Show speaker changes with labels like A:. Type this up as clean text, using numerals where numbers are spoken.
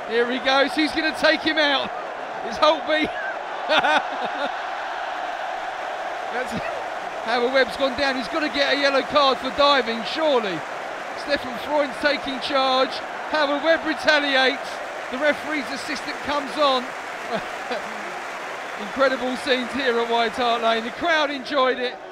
A: Here he goes, who's going to take him out? It's Holtby. That's how Webb's gone down. He's got to get a yellow card for diving, surely. Stefan Freund's taking charge. Howard Webb retaliates. The referee's assistant comes on. Incredible scenes here at White Hart Lane. The crowd enjoyed it.